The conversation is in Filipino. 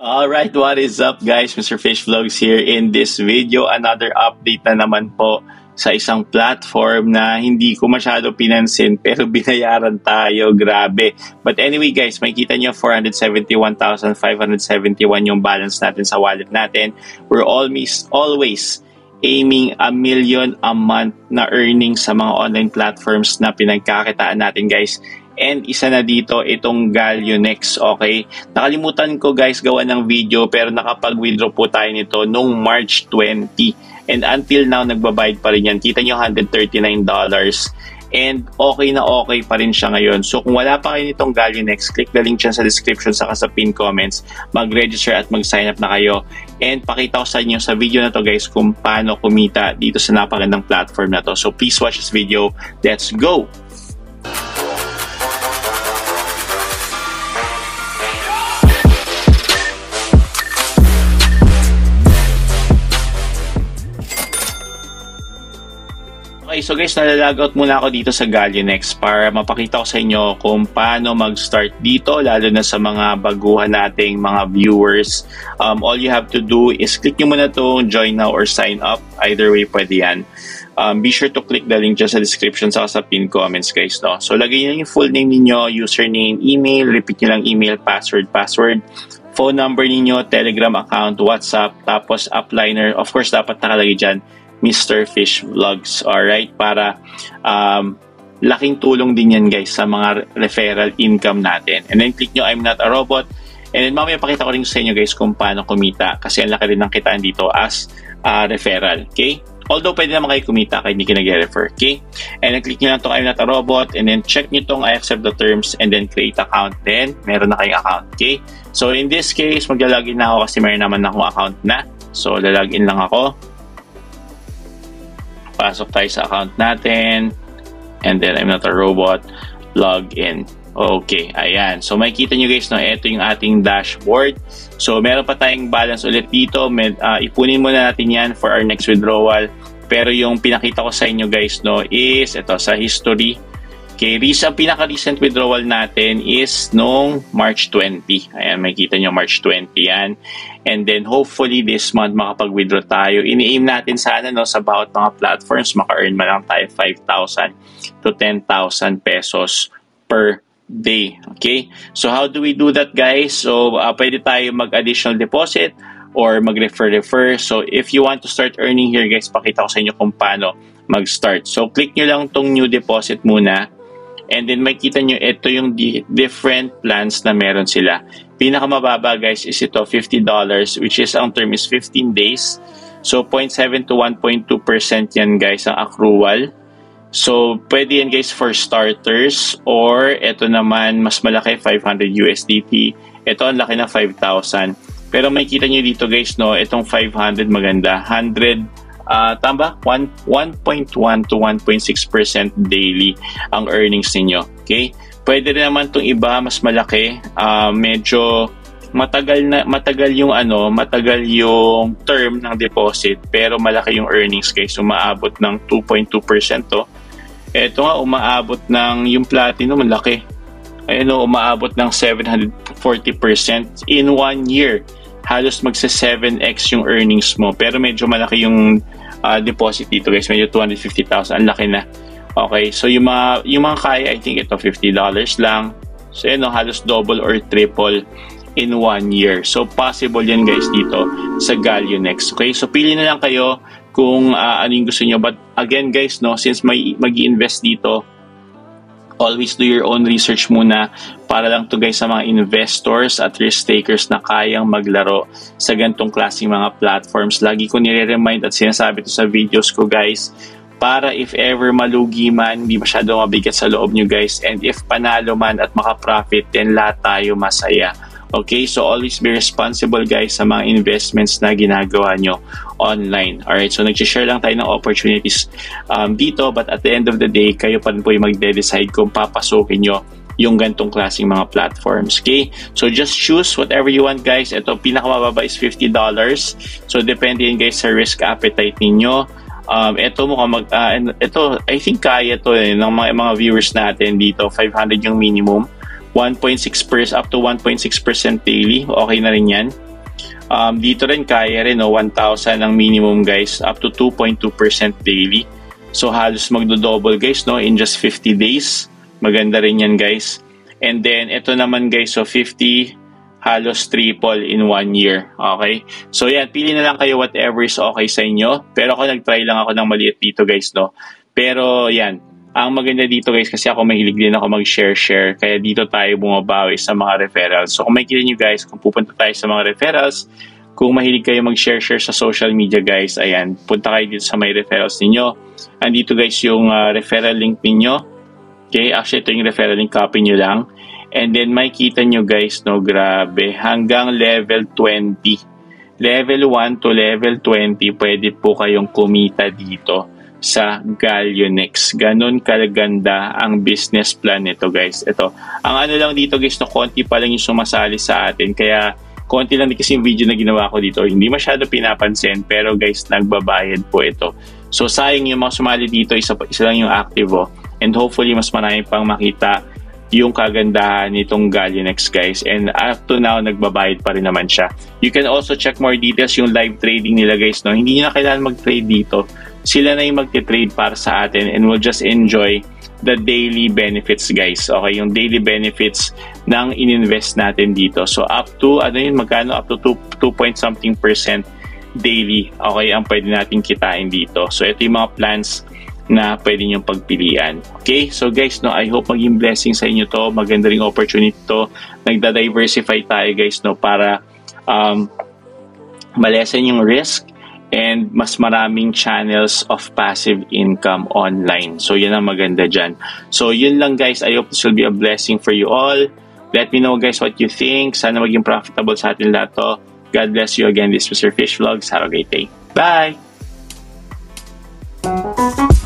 Alright, what is up guys? Mr. Fish Vlogs here. In this video, another update na naman po sa isang platform na hindi ko masyado pinansin pero binayaran tayo, grabe. But anyway guys, makikita nyo 471,571 yung balance natin sa wallet natin. We're always aiming 1 million a month na earnings sa mga online platforms na pinagkakitaan natin guys. And isa na dito itong Galionex, okay? Nakalimutan ko guys gawa ng video pero nakapag-withdraw po tayo nito nung March 20. And until now, nagbabayad pa rin yan. Kita nyo, $139. And okay na okay pa rin siya ngayon. So kung wala pa kayo nitong Galionex, click the link dyan sa description saka sa pin comments. Mag-register at mag-sign up na kayo. And pakita ko sa inyo sa video na to guys kung paano kumita dito sa napagandang platform na to. So please watch this video. Let's go! Okay, so guys, nalalogout muna ako dito sa Galionex para mapakita ko sa inyo kung paano mag-start dito, lalo na sa mga baguhan nating mga viewers. All you have to do is click nyo muna itong join now or sign up. Either way, pwede yan. Be sure to click the link dyan sa description sa pin comments guys. No? So lagay nyo yung full name ninyo, username, email, repeat nyo lang email, password, phone number ninyo, Telegram account, WhatsApp, tapos upliner. Of course, dapat nakalagay dyan Mr. Fish Vlogs, alright? Para laking tulong din yan guys sa mga referral income natin. And then click nyo I'm not a robot. And then mamaya pakita ko rin sa inyo guys kung paano kumita kasi ang laki rin ng kitaan dito as referral, okay? Although pwede naman kayo kumita kahit hindi kayo nag-refer, okay? And then click nyo lang itong I'm not a robot and then check nyo itong I accept the terms and then create account. Then meron na kayong account, okay? So in this case, maglalagin na ako kasi meron naman akong account na. So lalagin lang ako. Pasok tayo sa account natin. And then, I'm not a robot. Log in. Okay, ayan. So, makikita nyo guys, no, ito yung ating dashboard. So, meron pa tayong balance ulit dito. Ipunin muna natin yan for our next withdrawal. Pero yung pinakita ko sa inyo guys, no, is ito, sa history. Okay, ang pinaka-recent withdrawal natin is nung March 20. Ayan, makikita nyo March 20 yan. And then hopefully this month makapag-withdraw tayo. Ini-aim natin sana no, sa bawat mga platforms, maka-earn man lang tayo 5,000 to 10,000 pesos per day. Okay? So how do we do that guys? So pwede tayo mag-additional deposit or mag-refer. So if you want to start earning here guys, pakita ko sa inyo kung paano mag-start. So click nyo lang tong new deposit muna. And then makikita nyo, ito yung different plans na meron sila. Pinakamababa guys is ito, $50, which is ang term is 15 days. So 0.7 to 1.2% yan guys ang accrual. So pwede yan guys for starters or ito naman mas malaki, 500 USDT. Ito ang laki na 5,000. Pero makikita nyo dito guys, no, itong 500 maganda. 100 tama 1.1 to 1.6% daily ang earnings ninyo. Okay? Pwede rin naman itong iba mas malaki. Medyo matagal yung matagal yung term ng deposit pero malaki yung earnings guys. Umaabot ng 2.2% to. Ito nga umaabot ng yung platinum malaki. Ayun umaabot ng 740% in 1 year. Halos magsa 7x yung earnings mo pero medyo malaki yung deposit dito guys, medyo 250,000, ang laki na. Okay, so yung mga kaya, I think ito $50 lang. So yun, halos double or triple in 1 year. So possible yan guys dito sa Galionex. Okay, so pili na lang kayo kung ano yung gusto nyo. But again guys, no, since mag-i-invest dito, always do your own research muna para lang to guys sa mga investors at risk takers na kayang maglaro sa ganitong klaseng mga platforms. Lagi ko nire-remind at sinasabi to sa videos ko guys para if ever malugi man, hindi masyado mabigat sa loob nyo guys, and if panalo man at makaprofit, then lahat tayo masaya. Okay, so always be responsible guys sa mga investments na ginagawa nyo online. Alright, so nag-share lang tayo ng opportunities dito, but at the end of the day, kayo pa rin po yung magde-decide kung papasukin nyo yung gantong klaseng mga platforms. Okay, so just choose whatever you want guys. Ito, pinakamababa is $50. So depende yun guys sa risk appetite ninyo. Ito I think kaya to ng mga viewers natin dito. 500 yung minimum. 1.6% up to 1.6% daily. Okay na rin yan. Dito rin kaya rin 1,000 ang minimum guys, up to 2.2% daily. So halos magdo-double guys in just 50 days. Maganda rin yan guys. And then ito naman guys, so 50 halos triple in 1 year. Okay? So yan, pili na lang kayo whatever is okay sa inyo. Pero ako nag-try lang ako ng maliit dito guys, Pero yan, ang maganda dito guys, kasi ako mahilig din ako mag-share. Kaya dito tayo bumabawi sa mga referrals. So kung makikita nyo guys, kung pupunta tayo sa mga referrals, kung mahilig kayo mag-share sa social media guys, ayan, punta kayo dito sa may referrals ninyo. Andito guys yung referral link ninyo. Okay, actually ito yung referral link, copy nyo lang. And then makikita nyo guys, grabe, hanggang level 20. Level 1 to level 20, pwede po kayong kumita dito sa Gallionex. Ganon kalaganda ang business plan nito guys. Ito, ang ano lang dito guys, konti pa lang yung sumasali sa atin. Kaya, konti lang din kasi yung video na ginawa ko dito. Hindi masyado pinapansin, pero guys, nagbabayad po ito. So, sayang yung mga sumali dito, isa lang yung active. And hopefully, mas marami pang makita yung kagandahan nitong Gallionex guys, and up to now nagbabayad pa rin naman siya. You can also check more details yung live trading nila guys, Hindi nyo na kailangan mag-trade dito, sila na yung mag-trade para sa atin, and we'll just enjoy the daily benefits guys. Okay, yung daily benefits ng ininvest natin dito. So up to magkano? Up to 2 point something % daily. Okay, ang pwede natin kitain dito. So ito yung mga plans na pwede niyong pagpilian. Okay? So guys, I hope maging blessing sa inyo to. Maganda ring opportunity to. Nagda-diversify tayo guys, para malesen yung risk and mas maraming channels of passive income online. So yan ang maganda dyan. So yun lang guys. I hope this will be a blessing for you all. Let me know guys what you think. Sana maging profitable sa atin lahat to. God bless you again. This was your Fish Vlogs. Have a great day. Bye!